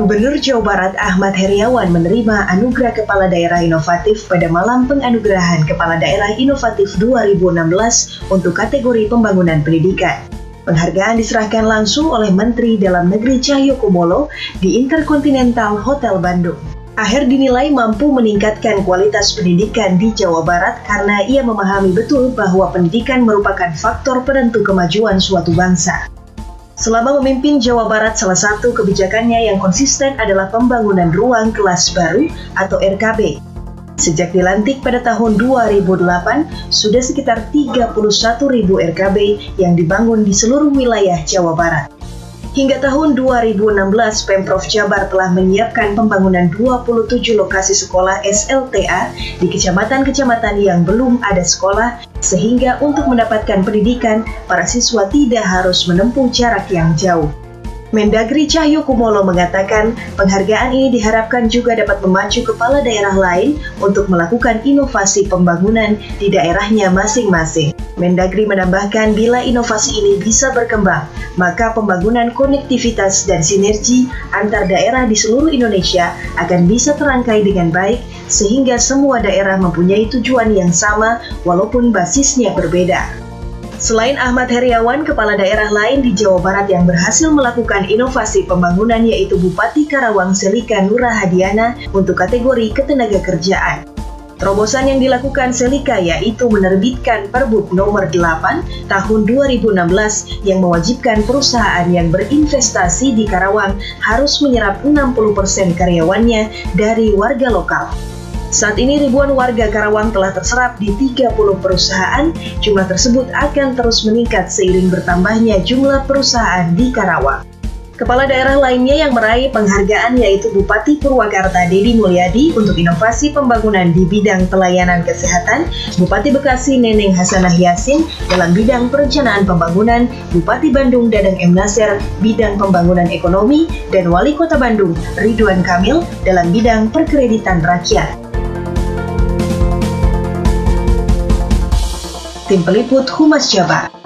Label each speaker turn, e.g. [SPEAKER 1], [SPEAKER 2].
[SPEAKER 1] Gubernur Jawa Barat Ahmad Heriawan menerima Anugerah Kepala Daerah Inovatif pada malam penganugerahan Kepala Daerah Inovatif 2016 untuk kategori pembangunan pendidikan. Penghargaan diserahkan langsung oleh Menteri Dalam Negeri Cahyokumolo di Intercontinental Hotel Bandung. Aher dinilai mampu meningkatkan kualitas pendidikan di Jawa Barat karena ia memahami betul bahwa pendidikan merupakan faktor penentu kemajuan suatu bangsa. Selama memimpin Jawa Barat, salah satu kebijakannya yang konsisten adalah pembangunan ruang kelas baru atau RKB. Sejak dilantik pada tahun 2008, sudah sekitar 31.000 RKB yang dibangun di seluruh wilayah Jawa Barat. Hingga tahun 2016, Pemprov Jabar telah menyiapkan pembangunan 27 lokasi sekolah SLTA di kecamatan-kecamatan yang belum ada sekolah, sehingga untuk mendapatkan pendidikan, para siswa tidak harus menempuh jarak yang jauh. Mendagri Cahyokumolo mengatakan penghargaan ini diharapkan juga dapat memacu kepala daerah lain untuk melakukan inovasi pembangunan di daerahnya masing-masing. Mendagri menambahkan bila inovasi ini bisa berkembang, maka pembangunan konektivitas dan sinergi antar daerah di seluruh Indonesia akan bisa terangkai dengan baik sehingga semua daerah mempunyai tujuan yang sama walaupun basisnya berbeda. Selain Ahmad Heriawan, kepala daerah lain di Jawa Barat yang berhasil melakukan inovasi pembangunan yaitu Bupati Karawang Selika Nurahadiana untuk kategori ketenagakerjaan. Terobosan yang dilakukan Selika yaitu menerbitkan Perbub nomor 8 tahun 2016 yang mewajibkan perusahaan yang berinvestasi di Karawang harus menyerap 60% karyawannya dari warga lokal. Saat ini ribuan warga Karawang telah terserap di 30 perusahaan. Jumlah tersebut akan terus meningkat seiring bertambahnya jumlah perusahaan di Karawang. Kepala daerah lainnya yang meraih penghargaan yaitu Bupati Purwakarta Dedi Mulyadi untuk inovasi pembangunan di bidang pelayanan kesehatan, Bupati Bekasi Neneng Hasanah Yasin dalam bidang perencanaan pembangunan, Bupati Bandung Dadang M. Nasir bidang pembangunan ekonomi, dan Wali Kota Bandung Ridwan Kamil dalam bidang perkreditan rakyat. Tim Peliput Humas Jabar.